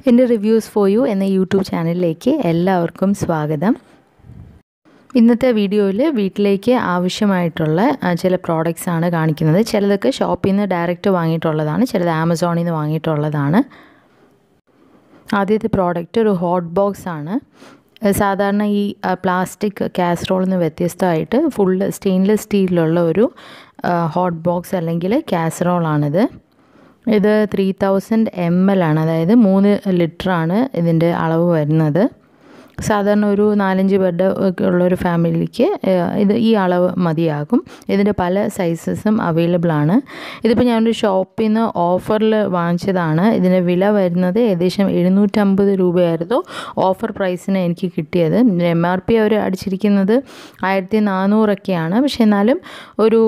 എൻ്റെ reviews for you എന്ന YouTube ചാനലിലേക്ക് എല്ലാവർക്കും സ്വാഗതം. ഇന്നത്തെ വീഡിയോയിൽ വീട്ടിലേക്ക് ആവശ്യമായിട്ടുള്ള ചില പ്രോഡക്റ്റ്സ് ആണ് കാണിക്കുന്നത്. ചിലതൊക്കെ ഷോപ്പിൽ നിന്ന് ഡയറക്റ്റ് വാങ്ങിയിട്ടുള്ളതാണ്, ചിലത് ആമസോണിൽ നിന്ന് വാങ്ങിയിട്ടുള്ളതാണ്. ആദ്യത്തെ പ്രോഡക്റ്റ് ഒരു ഹോട്ട് ബോക്സ് ആണ്. സാധാരണ ഈ പ്ലാസ്റ്റിക് കാസറോളിൽ നിന്ന് വ്യത്യസ്തമായിട്ട് ഫുള്ള് സ്റ്റെയിൻലെസ് സ്റ്റീലിലുള്ള ഒരു ഹോട്ട് ബോക്സ് അല്ലെങ്കിൽ കാസറോളാണിത്. ഇത് 3000 ml ആണ്, അതായത് 3 ലിറ്ററാണ് ഇതിൻ്റെ അളവ് വരുന്നത്. സാധാരണ ഒരു 4-5 ബെഡ് ഒക്കെ ഉള്ളൊരു ഫാമിലിക്ക് ഈ അളവ് മതിയാകും. ഇതിൻ്റെ പല സൈസസും അവൈലബിൾ ആണ്. ഇതിപ്പോൾ ഞാനൊരു ഷോപ്പിൽ നിന്ന് ഓഫറിൽ വാങ്ങിച്ചതാണ്. ഇതിൻ്റെ വില വരുന്നത് ഏകദേശം 750 രൂപയായിരുന്നു ഓഫർ പ്രൈസിന് എനിക്ക് കിട്ടിയത്. MRP അവർ അടിച്ചിരിക്കുന്നത് 1400 പക്ഷേ എന്നാലും ഒരു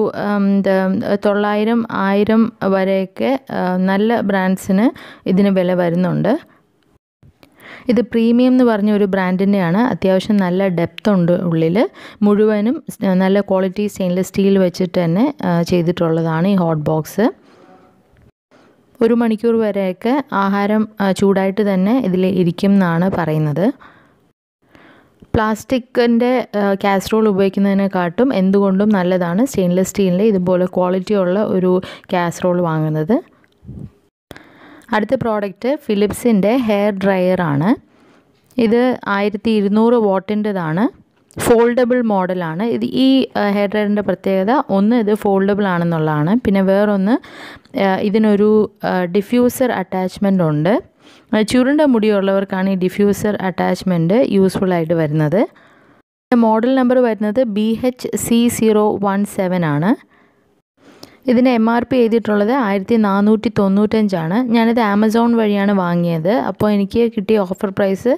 900-1000 വരെയൊക്കെ നല്ല ബ്രാൻഡ്സിന് ഇതിന് വില വരുന്നുണ്ട്. ഇത് പ്രീമിയം എന്ന് പറഞ്ഞ ഒരു ബ്രാൻഡിൻ്റെയാണ്. അത്യാവശ്യം നല്ല ഡെപ്ത് ഉണ്ട് ഉള്ളിൽ. മുഴുവനും നല്ല ക്വാളിറ്റി സ്റ്റെയിൻലെസ് സ്റ്റീൽ വെച്ചിട്ട് തന്നെ ചെയ്തിട്ടുള്ളതാണ് ഈ ഹോട്ട് ബോക്സ്. 1 മണിക്കൂർ വരെയൊക്കെ ആഹാരം ചൂടായിട്ട് തന്നെ ഇതിൽ ഇരിക്കും എന്നാണ് പറയുന്നത്. പ്ലാസ്റ്റിക്കിൻ്റെ കാസറോൾ ഉപയോഗിക്കുന്നതിനെക്കാട്ടും എന്തുകൊണ്ടും നല്ലതാണ് സ്റ്റെയിൻലെസ് സ്റ്റീലിൻ്റെ ഇതുപോലെ ക്വാളിറ്റി ഉള്ള ഒരു കാസറോൾ വാങ്ങുന്നത്. അടുത്ത പ്രോഡക്റ്റ് ഫിലിപ്സിൻ്റെ ഹെയർ ഡ്രയർ ആണ്. ഇത് 1200 വാട്ടിൻ്റെതാണ്. ഫോൾഡബിൾ മോഡലാണ്. ഈ ഹെയർ ഡ്രയറിൻ്റെ പ്രത്യേകത ഒന്ന് ഇത് ഫോൾഡബിൾ ആണെന്നുള്ളതാണ്. പിന്നെ വേറൊന്ന് ഇതിനൊരു ഡിഫ്യൂസർ അറ്റാച്ച്മെൻ്റ് ഉണ്ട്. ചുരുണ്ട മുടിയുള്ളവർക്കാണ് ഈ ഡിഫ്യൂസർ അറ്റാച്ച്മെൻറ്റ് യൂസ്ഫുള്ളായിട്ട് വരുന്നത്. മോഡൽ നമ്പർ വരുന്നത് BHC017 ആണ്. ഇതിൻ്റെ MRP എഴുതിയിട്ടുള്ളത് 1495 ഞാനിത് ആമസോൺ വഴിയാണ് വാങ്ങിയത്. അപ്പോൾ എനിക്ക് കിട്ടിയ ഓഫർ പ്രൈസ്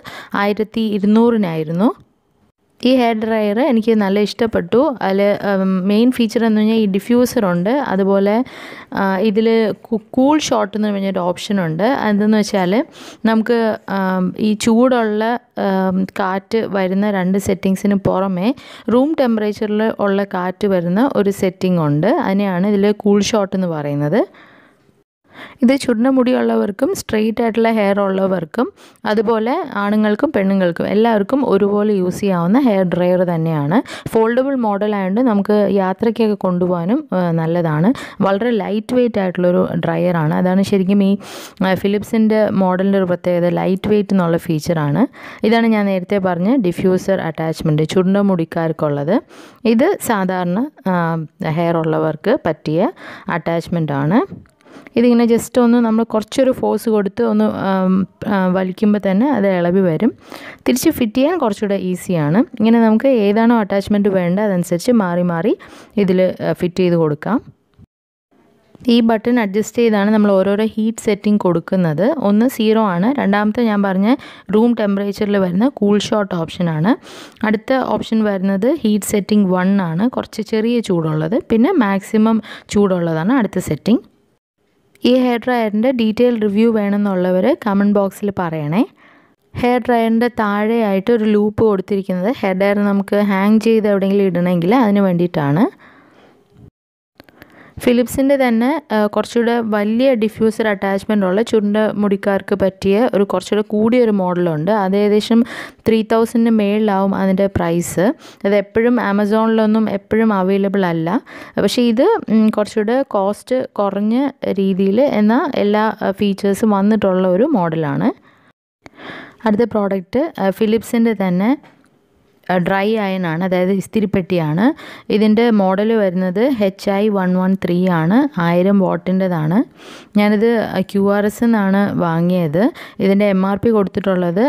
1200 ഈ ഹെയർ ഡ്രയർ എനിക്ക് നല്ല ഇഷ്ടപ്പെട്ടു. അതിൽ മെയിൻ ഫീച്ചർ എന്ന് പറഞ്ഞാൽ ഈ ഡിഫ്യൂസറുണ്ട്. അതുപോലെ ഇതിൽ കൂൾ ഷോട്ട് എന്ന് പറഞ്ഞൊരു ഓപ്ഷനുണ്ട്. അതെന്ന് വെച്ചാൽ നമുക്ക് ഈ ചൂടുള്ള കാറ്റ് വരുന്ന 2 സെറ്റിങ്സിന് പുറമെ റൂം ടെമ്പറേച്ചറിൽ ഉള്ള കാറ്റ് വരുന്ന ഒരു സെറ്റിംഗ് ഉണ്ട്. അതിനെയാണ് ഇതിൽ കൂൾ ഷോട്ട് എന്ന് പറയുന്നത്. ഇത് ചുരുണ്ട മുടിയുള്ളവർക്കും സ്ട്രെയിറ്റ് ആയിട്ടുള്ള ഹെയർ ഉള്ളവർക്കും അതുപോലെ ആണുങ്ങൾക്കും പെണ്ണുങ്ങൾക്കും എല്ലാവർക്കും ഒരുപോലെ യൂസ് ചെയ്യാവുന്ന ഹെയർ ഡ്രയർ തന്നെയാണ്. ഫോൾഡബിൾ മോഡലായതുകൊണ്ട് നമുക്ക് യാത്രയ്ക്കൊക്കെ കൊണ്ടുപോകാനും നല്ലതാണ്. വളരെ ലൈറ്റ് വെയ്റ്റ് ആയിട്ടുള്ളൊരു ഡ്രയറാണ്. അതാണ് ശരിക്കും ഈ ഫിലിപ്സിൻ്റെ മോഡലിൻ്റെ ഒരു പ്രത്യേകത, ലൈറ്റ് വെയ്റ്റ് എന്നുള്ള ഫീച്ചറാണ്. ഇതാണ് ഞാൻ നേരത്തെ പറഞ്ഞ ഡിഫ്യൂസർ അറ്റാച്ച്മെൻറ്റ്, ചുരുണ്ട മുടിക്കാർക്കുള്ളത്. ഇത് സാധാരണ ഹെയർ ഉള്ളവർക്ക് പറ്റിയ അറ്റാച്ച്മെൻ്റ് ആണ്. ഇതിങ്ങനെ ജസ്റ്റ് ഒന്ന് നമ്മൾ കുറച്ചൊരു ഫോഴ്സ് കൊടുത്ത് ഒന്ന് വലിക്കുമ്പോൾ തന്നെ അത് ഇളകി വരും. തിരിച്ച് ഫിറ്റ് ചെയ്യാൻ കുറച്ചുകൂടെ ഈസിയാണ്. ഇങ്ങനെ നമുക്ക് ഏതാണോ അറ്റാച്ച്മെൻറ്റ് വേണ്ടത് അതനുസരിച്ച് മാറി മാറി ഇതിൽ ഫിറ്റ് ചെയ്ത് കൊടുക്കാം. ഈ ബട്ടൺ അഡ്ജസ്റ്റ് ചെയ്താണ് നമ്മൾ ഓരോരോ ഹീറ്റ് സെറ്റിംഗ് കൊടുക്കുന്നത്. ഒന്ന് 0 ആണ്. രണ്ടാമത്തെ ഞാൻ പറഞ്ഞ റൂം ടെമ്പറേച്ചറിൽ വരുന്ന കൂൾ ഷോട്ട് ഓപ്ഷനാണ്. അടുത്ത ഓപ്ഷൻ വരുന്നത് ഹീറ്റ് സെറ്റിംഗ് 1 ആണ്, കുറച്ച് ചെറിയ ചൂടുള്ളത്. പിന്നെ മാക്സിമം ചൂടുള്ളതാണ് അടുത്ത സെറ്റിംഗ്. ഈ ഹെയർ ഡ്രയറിൻ്റെ ഡീറ്റെയിൽ റിവ്യൂ വേണമെന്നുള്ളവർ കമൻറ്റ് ബോക്സിൽ പറയണേ. ഹെയർ ഡ്രയറിൻ്റെ താഴെയായിട്ട് ഒരു ലൂപ്പ് കൊടുത്തിരിക്കുന്നത് ഹെയർ ഡ്രയർ നമുക്ക് ഹാങ് ചെയ്ത് എവിടെയെങ്കിലും ഇടണമെങ്കിൽ അതിന് വേണ്ടിയിട്ടാണ്. ഫിലിപ്സിൻ്റെ തന്നെ കുറച്ചുകൂടെ വലിയ ഡിഫ്യൂസർ അറ്റാച്ച്മെൻ്റ് ഉള്ള ചുരുണ്ട മുടിക്കാർക്ക് പറ്റിയ ഒരു കുറച്ചുകൂടെ കൂടിയൊരു മോഡലുണ്ട്. അത് ഏകദേശം 3000 മേളിലാവും അതിൻ്റെ പ്രൈസ്. അത് എപ്പോഴും ആമസോണിലൊന്നും എപ്പോഴും അവൈലബിൾ അല്ല. പക്ഷേ ഇത് കുറച്ചുകൂടെ കോസ്റ്റ് കുറഞ്ഞ രീതിയിൽ എന്നാൽ എല്ലാ ഫീച്ചേഴ്സും വന്നിട്ടുള്ള ഒരു മോഡലാണ്. അടുത്ത പ്രോഡക്റ്റ് ഫിലിപ്സിൻ്റെ തന്നെ ഡ്രൈ അയൺ ആണ്, അതായത് ഇസ്തിരിപ്പെട്ടിയാണ്. ഇതിൻ്റെ മോഡൽ വരുന്നത് HI113 ആണ്, 1000 വാട്ടിൻ്റെതാണ്. ഞാനിത് QRS എന്നാണ് വാങ്ങിയത്. ഇതിൻ്റെ MRP കൊടുത്തിട്ടുള്ളത്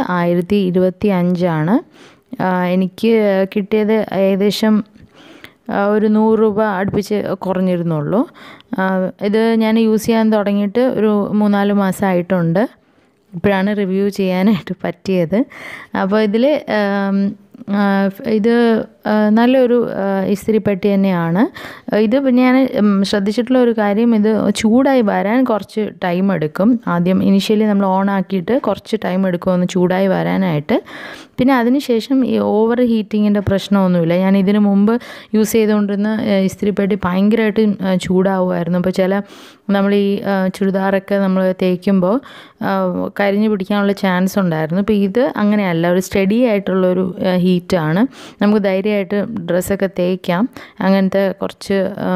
1025 എനിക്ക് കിട്ടിയത് ഏകദേശം ഒരു 100 രൂപ അടുപ്പിച്ച് കുറഞ്ഞിരുന്നുള്ളൂ. ഇത് ഞാൻ യൂസ് ചെയ്യാൻ തുടങ്ങിയിട്ട് ഒരു 3-4 മാസമായിട്ടുണ്ട്. ഇപ്പോഴാണ് റിവ്യൂ ചെയ്യാനായിട്ട് പറ്റിയത്. അപ്പോൾ ഇതിൽ ഇത് നല്ലൊരു ഇസ്തിരിപ്പെട്ടി തന്നെയാണ്. ഇത് ഞാൻ ശ്രദ്ധിച്ചിട്ടുള്ള ഒരു കാര്യം, ഇത് ചൂടായി വരാൻ കുറച്ച് ടൈം എടുക്കും. ആദ്യം ഇനിഷ്യലി നമ്മൾ ഓൺ ആക്കിയിട്ട് കുറച്ച് ടൈം എടുക്കും ഒന്ന് ചൂടായി വരാനായിട്ട്. പിന്നെ അതിനുശേഷം ഈ ഓവർ ഹീറ്റിങ്ങിൻ്റെ പ്രശ്നമൊന്നുമില്ല. ഞാൻ ഇതിനു മുമ്പ് യൂസ് ചെയ്തുകൊണ്ടിരുന്ന ഇസ്തിരിപ്പെട്ടി ഭയങ്കരമായിട്ട് ചൂടാവുമായിരുന്നു. അപ്പോൾ നമ്മൾ ഈ ചുരിദാറൊക്കെ നമ്മൾ തേക്കുമ്പോൾ കരിഞ്ഞു പിടിക്കാനുള്ള ചാൻസ് ഉണ്ടായിരുന്നു. ഇപ്പോൾ ഇത് അങ്ങനെയല്ല, ഒരു സ്റ്റഡി ആയിട്ടുള്ളൊരു ഹീറ്റാണ്. നമുക്ക് ധൈര്യമായിട്ട് ഡ്രസ്സൊക്കെ തേക്കാം. അങ്ങനത്തെ കുറച്ച്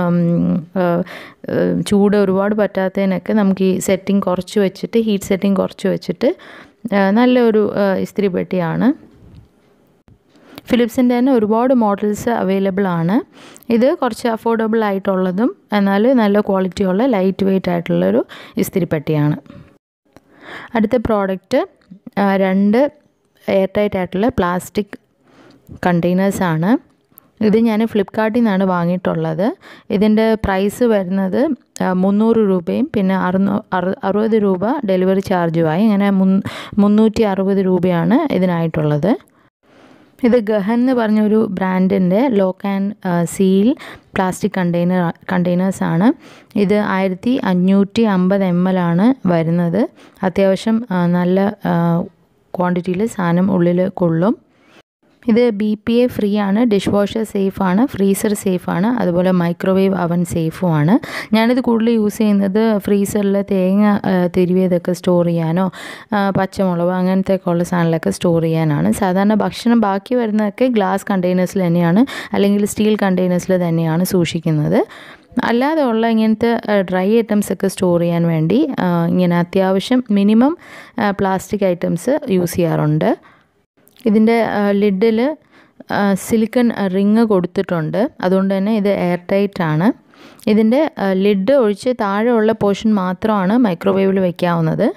ചൂട് ഒരുപാട് പറ്റാത്തതിനൊക്കെ നമുക്ക് ഈ സെറ്റിംഗ് കുറച്ച് വെച്ചിട്ട്, ഹീറ്റ് സെറ്റിംഗ് കുറച്ച് വെച്ചിട്ട് നല്ലൊരു ഇസ്തിരി പെട്ടിയാണ്. ഫിലിപ്സിൻ്റെ തന്നെ ഒരുപാട് മോഡൽസ് അവൈലബിൾ ആണ്. ഇത് കുറച്ച് അഫോർഡബിൾ ആയിട്ടുള്ളതും എന്നാൽ നല്ല ക്വാളിറ്റിയുള്ള ലൈറ്റ് വെയ്റ്റ് ആയിട്ടുള്ളൊരു ഇസ്തിരി പെട്ടിയാണ്. അടുത്ത പ്രോഡക്റ്റ് 2 എയർ ടൈറ്റ് ആയിട്ടുള്ള പ്ലാസ്റ്റിക് കണ്ടെയ്നേഴ്സാണ്. ഇത് ഞാൻ ഫ്ലിപ്കാർട്ടിൽ നിന്നാണ് വാങ്ങിയിട്ടുള്ളത്. ഇതിൻ്റെ പ്രൈസ് വരുന്നത് 300 രൂപയും പിന്നെ 60 രൂപ ഡെലിവറി ചാർജുമായി, അങ്ങനെ 360 രൂപയാണ് ഇതിനായിട്ടുള്ളത്. ഇത് ഗഹൻ എന്ന് പറഞ്ഞൊരു ബ്രാൻഡിൻ്റെ ലോക്ക് ആൻഡ് സീൽ പ്ലാസ്റ്റിക് കണ്ടെയ്നേഴ്സാണ്. ഇത് 1550 ml ആണ് വരുന്നത്. അത്യാവശ്യം നല്ല ക്വാണ്ടിറ്റിയിൽ സാധനം ഉള്ളിൽ കൊള്ളും. ഇത് BPA ഫ്രീ ആണ്, ഡിഷ് വാഷർ സേഫാണ്, ഫ്രീസർ സേഫാണ്, അതുപോലെ മൈക്രോവേവ് അവൻ സേഫുമാണ്. ഞാനിത് കൂടുതൽ യൂസ് ചെയ്യുന്നത് ഫ്രീസറിൽ തേങ്ങ തിരുവിയതൊക്കെ സ്റ്റോർ ചെയ്യാനോ പച്ചമുളക് അങ്ങനത്തെയൊക്കെ ഉള്ള സാധനങ്ങളൊക്കെ സ്റ്റോർ ചെയ്യാനാണ്. സാധാരണ ഭക്ഷണം ബാക്കി വരുന്നതൊക്കെ ഗ്ലാസ് കണ്ടെയ്നേഴ്സിൽ തന്നെയാണ്, അല്ലെങ്കിൽ സ്റ്റീൽ കണ്ടെയ്നേഴ്സിൽ തന്നെയാണ് സൂക്ഷിക്കുന്നത്. അല്ലാതെ ഉള്ള ഇങ്ങനത്തെ ഡ്രൈ ഐറ്റംസ് ഒക്കെ സ്റ്റോർ ചെയ്യാൻ വേണ്ടി ഇങ്ങനെ അത്യാവശ്യം മിനിമം പ്ലാസ്റ്റിക് ഐറ്റംസ് യൂസ് ചെയ്യാറുണ്ട്. ഇതിൻ്റെ ലിഡിൽ സിലിക്കൺ റിങ് കൊടുത്തിട്ടുണ്ട്, അതുകൊണ്ട് തന്നെ ഇത് എയർ ടൈറ്റ് ആണ്. ഇതിൻ്റെ ലിഡ് ഒഴിച്ച് താഴെയുള്ള പോർഷൻ മാത്രമാണ് മൈക്രോവേവിൽ വയ്ക്കാവുന്നത്.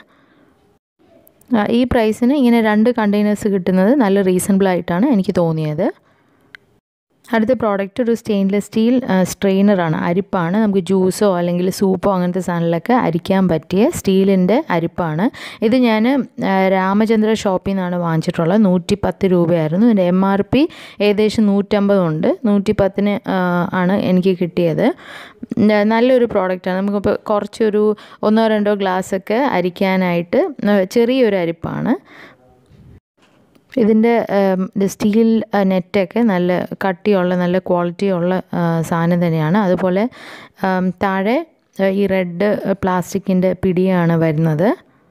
ഈ പ്രൈസിന് ഇങ്ങനെ 2 കണ്ടെയ്നേഴ്സ് കിട്ടുന്നത് നല്ല റീസണബിൾ ആയിട്ടാണ് എനിക്ക് തോന്നിയത്. അടുത്ത പ്രോഡക്റ്റ് ഒരു സ്റ്റെയിൻലെസ് സ്റ്റീൽ സ്ട്രെയിനറാണ്, അരിപ്പാണ്. നമുക്ക് ജ്യൂസോ അല്ലെങ്കിൽ സൂപ്പോ അങ്ങനത്തെ സാധനങ്ങളൊക്കെ അരിക്കാൻ പറ്റിയ സ്റ്റീലിൻ്റെ അരിപ്പാണ്. ഇത് ഞാൻ രാമചന്ദ്ര ഷോപ്പിൽ നിന്നാണ് വാങ്ങിച്ചിട്ടുള്ളത്. 110 രൂപയായിരുന്നു. ഇതിൻ്റെ MRP ഏകദേശം 150 ഉണ്ട്. 110 ആണ് എനിക്ക് കിട്ടിയത്. നല്ലൊരു പ്രോഡക്റ്റാണ്. നമുക്കിപ്പോൾ കുറച്ചൊരു 1-2 ഗ്ലാസ്സൊക്കെ അരിക്കാനായിട്ട് ചെറിയൊരു അരിപ്പാണ്. ഇതിൻ്റെ സ്റ്റീൽ നെറ്റൊക്കെ നല്ല കട്ടിയുള്ള നല്ല ക്വാളിറ്റിയുള്ള സാധനം തന്നെയാണ്. അതുപോലെ താഴെ ഈ റെഡ് പ്ലാസ്റ്റിക്കിൻ്റെ പിടിയാണ് വരുന്നത്.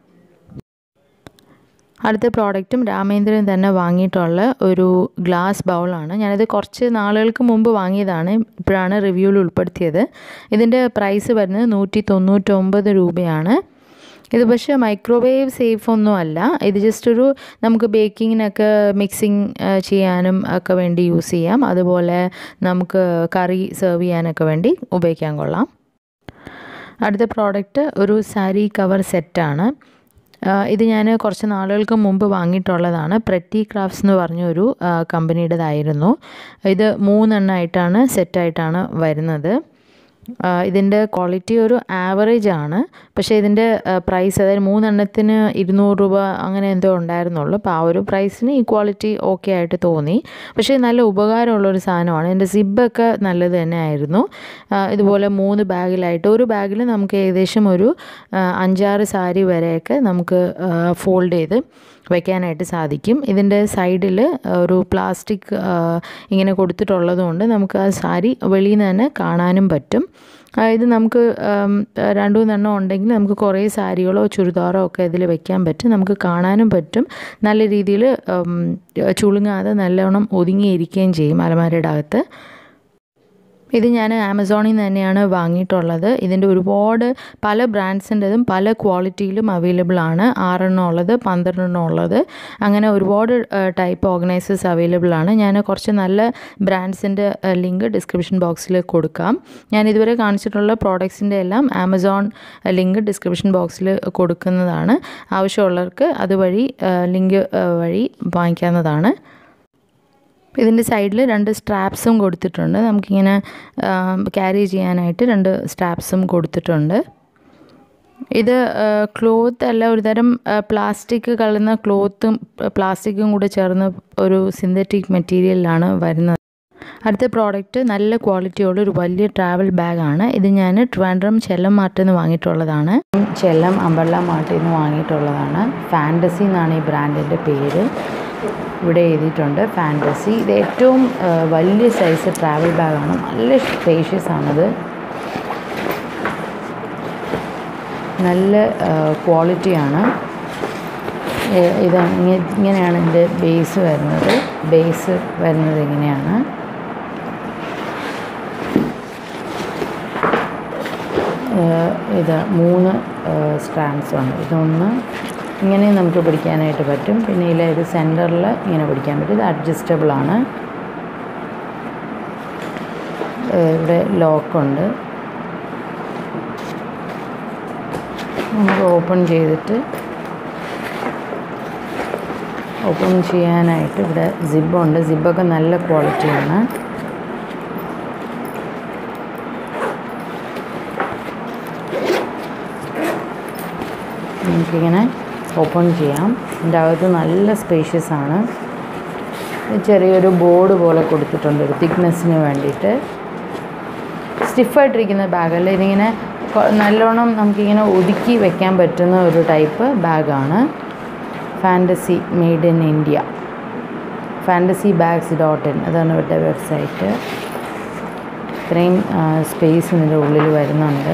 അടുത്ത പ്രോഡക്റ്റും രാമേന്ദ്രൻ തന്നെ വാങ്ങിയിട്ടുള്ള ഒരു ഗ്ലാസ് ബൗളാണ്. ഞാനിത് കുറച്ച് നാളുകൾക്ക് മുമ്പ് വാങ്ങിയതാണ്, ഇപ്പോഴാണ് റിവ്യൂവിൽ ഉൾപ്പെടുത്തിയത്. ഇതിൻ്റെ പ്രൈസ് വരുന്നത് 199 രൂപയാണ്. ഇത് പക്ഷേ മൈക്രോവേവ് സേഫ് ഒന്നും അല്ല. ഇത് ജസ്റ്റ് ഒരു നമുക്ക് ബേക്കിങ്ങിനൊക്കെ മിക്സിങ് ചെയ്യാനും ഒക്കെ വേണ്ടി യൂസ് ചെയ്യാം. അതുപോലെ നമുക്ക് കറി സെർവ് ചെയ്യാനൊക്കെ വേണ്ടി ഉപയോഗിക്കാൻ കൊള്ളാം. അടുത്ത പ്രോഡക്റ്റ് ഒരു സാരി കവർ സെറ്റാണ്. ഇത് ഞാൻ കുറച്ച് നാളുകൾക്ക് മുമ്പ് വാങ്ങിയിട്ടുള്ളതാണ്. പ്രെറ്റി ക്രാഫ്റ്റ്സ് എന്ന് പറഞ്ഞൊരു കമ്പനിയുടേതായിരുന്നു. ഇത് 3 എണ്ണമായിട്ടാണ് സെറ്റായിട്ടാണ് വരുന്നത്. ഇതിൻ്റെ ക്വാളിറ്റി ഒരു ആവറേജ് ആണ്. പക്ഷേ ഇതിൻ്റെ പ്രൈസ്, അതായത് 3 എണ്ണത്തിന് 200 രൂപ അങ്ങനെ എന്തോ ഉണ്ടായിരുന്നുള്ളൂ. അപ്പോൾ ആ ഒരു പ്രൈസിന് ഈ ക്വാളിറ്റി ഓക്കെ ആയിട്ട് തോന്നി. പക്ഷേ നല്ല ഉപകാരമുള്ളൊരു സാധനമാണ്. ഇതിൻ്റെ സിബ്ബൊക്കെ നല്ലത് തന്നെ ആയിരുന്നു. ഇതുപോലെ 3 ബാഗിലായിട്ട്, ഒരു ബാഗിൽ നമുക്ക് ഏകദേശം ഒരു 5-6 സാരി വരെയൊക്കെ നമുക്ക് ഫോൾഡ് ചെയ്ത് വയ്ക്കാനായിട്ട് സാധിക്കും. ഇതിൻ്റെ സൈഡിൽ ഒരു പ്ലാസ്റ്റിക് ഇങ്ങനെ കൊടുത്തിട്ടുള്ളത് കൊണ്ട് നമുക്ക് ആ സാരി വെളിയിൽ നിന്ന് തന്നെ കാണാനും പറ്റും. ഇത് നമുക്ക് 2-3 എണ്ണം ഉണ്ടെങ്കിൽ നമുക്ക് കുറേ സാരികളോ ചുരിദാറോ ഒക്കെ ഇതിൽ വെക്കാൻ പറ്റും. നമുക്ക് കാണാനും പറ്റും. നല്ല രീതിയിൽ ചുളുങ്ങാതെ നല്ലോണം ഒതുങ്ങിയിരിക്കുകയും ചെയ്യും അലമാരയുടെ അകത്ത്. ഇത് ഞാൻ ആമസോണിൽ നിന്ന് തന്നെയാണ് വാങ്ങിയിട്ടുള്ളത്. ഇതിൻ്റെ ഒരുപാട് പല ബ്രാൻഡ്സിൻ്റെതും പല ക്വാളിറ്റിയിലും അവൈലബിൾ ആണ്. 6 എണ്ണം ഉള്ളത്, 12 എണ്ണം ഉള്ളത്, അങ്ങനെ ഒരുപാട് ടൈപ്പ് ഓർഗനൈസേഴ്സ് അവൈലബിൾ ആണ്. ഞാൻ കുറച്ച് നല്ല ബ്രാൻഡ്സിൻ്റെ ലിങ്ക് ഡിസ്ക്രിപ്ഷൻ ബോക്സിൽ കൊടുക്കാം. ഞാൻ ഇതുവരെ കാണിച്ചിട്ടുള്ള പ്രോഡക്ട്സിൻ്റെ എല്ലാം ആമസോൺ ലിങ്ക് ഡിസ്ക്രിപ്ഷൻ ബോക്സിൽ കൊടുക്കുന്നതാണ്. ആവശ്യമുള്ളവർക്ക് അതുവഴി ലിങ്ക് വഴി വാങ്ങിക്കാവുന്നതാണ്. ഇതിൻ്റെ സൈഡിൽ 2 സ്ട്രാപ്സും കൊടുത്തിട്ടുണ്ട്. നമുക്കിങ്ങനെ ക്യാരി ചെയ്യാനായിട്ട് 2 സ്ട്രാപ്സും കൊടുത്തിട്ടുണ്ട്. ഇത് ക്ലോത്ത് അല്ല, ഒരു തരം പ്ലാസ്റ്റിക് കലർന്ന ക്ലോത്തും പ്ലാസ്റ്റിക്കും കൂടെ ചേർന്ന ഒരു സിന്തറ്റിക് മെറ്റീരിയലിലാണ് വരുന്നത്. അടുത്ത പ്രോഡക്റ്റ് നല്ല ക്വാളിറ്റിയുള്ള ഒരു വലിയ ട്രാവൽ ബാഗാണ്. ഇത് ഞാൻ ട്രിവാൻഡ്രം ചെല്ലം മാർട്ടിൽ നിന്ന് വാങ്ങിയിട്ടുള്ളതാണ്. ചെല്ലം അമ്പർല മാർട്ടിൽ നിന്ന് വാങ്ങിയിട്ടുള്ളതാണ്. ഫാൻറ്റസി എന്നാണ് ഈ ബ്രാൻഡിൻ്റെ പേര്. ഇവിടെ എഴുതിയിട്ടുണ്ട് ഫാൻറ്റസി. ഇത് ഏറ്റവും വലിയ സൈസ് ട്രാവൽ ബാഗാണ്. നല്ല സ്പേഷ്യസ് ആണത്. നല്ല ക്വാളിറ്റിയാണ്. ഇത് ഇങ്ങനെയാണ് ഇതിൻ്റെ ബേസ് വരുന്നത്. ബേസ് വരുന്നത് ഇങ്ങനെയാണ്. ഇത് 3 സ്ട്രാൻഡ്സ് ഉണ്ട്. ഇതൊന്ന് ഇങ്ങനെ നമുക്ക് പിടിക്കാനായിട്ട് പറ്റും. പിന്നെ ഇത് സെൻറ്ററിൽ ഇങ്ങനെ പിടിക്കാൻ പറ്റും. ഇത് അഡ്ജസ്റ്റബിൾ ആണ്. ഇവിടെ ലോക്കുണ്ട്. നമുക്ക് ഓപ്പൺ ചെയ്യാനായിട്ട് ഇവിടെ സിബുണ്ട്. സിബൊക്കെ നല്ല ക്വാളിറ്റിയാണ്. നമുക്കിങ്ങനെ ഓപ്പൺ ചെയ്യാം. ഇതിൻ്റെ അകത്ത് നല്ല സ്പേഷ്യസ് ആണ്. ചെറിയൊരു ബോർഡ് പോലെ കൊടുത്തിട്ടുണ്ട് ഒരു തിക്നെസ്സിന് വേണ്ടിയിട്ട്. സ്റ്റിഫായിട്ടിരിക്കുന്ന ബാഗല്ല, ഇതിങ്ങനെ നല്ലോണം നമുക്കിങ്ങനെ ഒതുക്കി വെക്കാൻ പറ്റുന്ന ഒരു ടൈപ്പ് ബാഗാണ്. Fantasy made in India, fantasybags.in അതാണ് ഇവരുടെ വെബ്സൈറ്റ്. ഇത്രയും സ്പേസ് ഇതിൻ്റെ ഉള്ളിൽ വരുന്നുണ്ട്.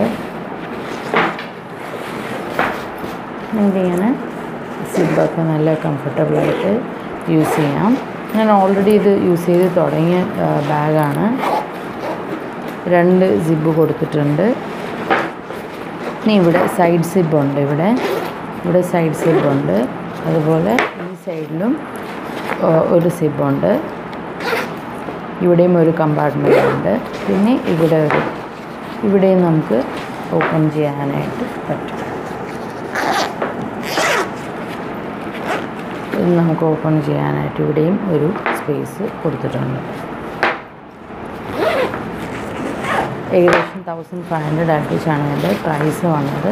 നമുക്കിങ്ങനെ സിബൊക്കെ നല്ല കംഫർട്ടബിളായിട്ട് യൂസ് ചെയ്യാം. ഞാൻ ഓൾറെഡി ഇത് യൂസ് ചെയ്ത് തുടങ്ങിയ ബാഗാണ്. 2 സിബ് കൊടുത്തിട്ടുണ്ട്. ഇനി ഇവിടെ സൈഡ് സിബുണ്ട്. ഇവിടെ സൈഡ് സിബുണ്ട്. അതുപോലെ ഈ സൈഡിലും ഒരു സിബുണ്ട്. ഇവിടെയും ഒരു കമ്പാർട്ട്മെൻ്റ് ഉണ്ട്. പിന്നെ ഇവിടെയും നമുക്ക് ഓപ്പൺ ചെയ്യാനായിട്ട് പറ്റും. ഇത് നമുക്ക് ഓപ്പൺ ചെയ്യാനായിട്ട് ഇവിടെയും ഒരു സ്പേസ് കൊടുത്തിട്ടുണ്ട്. ഏകദേശം 1500 അടുപ്പിച്ചാണ് ഇതിൻ്റെ പ്രൈസ് വന്നത്.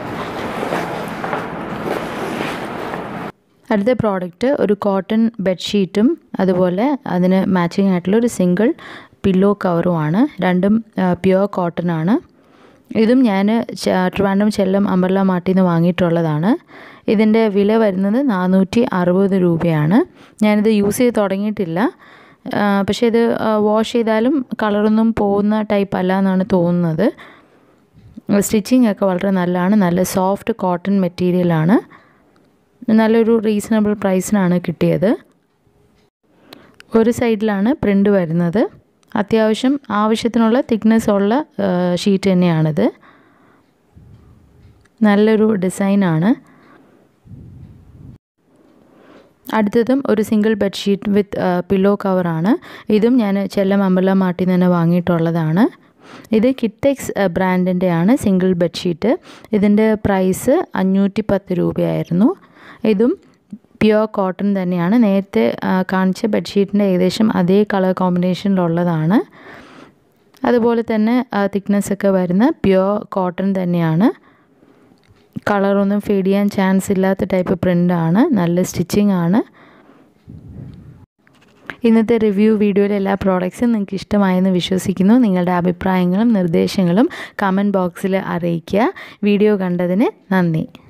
അടുത്ത പ്രോഡക്റ്റ് ഒരു കോട്ടൺ ബെഡ്ഷീറ്റും അതുപോലെ അതിന് മാച്ചിങ് ആയിട്ടുള്ള ഒരു സിംഗിൾ പില്ലോ കവറുമാണ്. രണ്ടും പ്യുവർ കോട്ടൺ ആണ്. ഇതും ഞാൻ ട്രിവാൻഡ്രം ചെല്ലം അമ്പർല മാർട്ടിൽ നിന്ന് വാങ്ങിയിട്ടുള്ളതാണ്. ഇതിൻ്റെ വില വരുന്നത് 460 രൂപയാണ്. ഞാനിത് യൂസ് ചെയ്ത് തുടങ്ങിയിട്ടില്ല. പക്ഷേ ഇത് വാഷ് ചെയ്താലും കളറൊന്നും പോകുന്ന ടൈപ്പ് അല്ല എന്നാണ് തോന്നുന്നത്. സ്റ്റിച്ചിങ് ഒക്കെ വളരെ നല്ലതാണ്. നല്ല സോഫ്റ്റ് കോട്ടൺ മെറ്റീരിയലാണ്. നല്ലൊരു റീസണബിൾ പ്രൈസിനാണ് കിട്ടിയത്. ഒരു സൈഡിലാണ് പ്രിൻ്റ് വരുന്നത്. അത്യാവശ്യം ആവശ്യത്തിനുള്ള തിക്നെസ് ഉള്ള ഷീറ്റ് തന്നെയാണിത്. നല്ലൊരു ഡിസൈനാണ്. അടുത്തതും ഒരു സിംഗിൾ ബെഡ്ഷീറ്റ് വിത്ത് പില്ലോ കവറാണ്. ഇതും ഞാൻ ചെല്ലം അമ്പർല മാർട്ടിൽ നിന്ന് തന്നെ വാങ്ങിയിട്ടുള്ളതാണ്. ഇത് കിറ്റെക്സ് ബ്രാൻഡിൻ്റെയാണ് സിംഗിൾ ബെഡ്ഷീറ്റ്. ഇതിൻ്റെ പ്രൈസ് 510 രൂപയായിരുന്നു. ഇതും പ്യുവർ കോട്ടൺ തന്നെയാണ്. നേരത്തെ കാണിച്ച ബെഡ്ഷീറ്റിൻ്റെ ഏകദേശം അതേ കളർ കോമ്പിനേഷനിലുള്ളതാണ്. അതുപോലെ തന്നെ തിക്നെസ്സൊക്കെ വരുന്ന പ്യുവർ കോട്ടൺ തന്നെയാണ്. കളറൊന്നും ഫെയ്ഡ് ചെയ്യാൻ ചാൻസ് ഇല്ലാത്ത ടൈപ്പ് പ്രിൻ്റാണ്. നല്ല സ്റ്റിച്ചിങ് ആണ്. ഇന്നത്തെ റിവ്യൂ വീഡിയോയിലെ എല്ലാ പ്രോഡക്റ്റ്സും നിങ്ങൾക്ക് ഇഷ്ടമായെന്ന് വിശ്വസിക്കുന്നു. നിങ്ങളുടെ അഭിപ്രായങ്ങളും നിർദ്ദേശങ്ങളും കമൻറ്റ് ബോക്സിൽ അറിയിക്കുക. വീഡിയോ കണ്ടതിന് നന്ദി.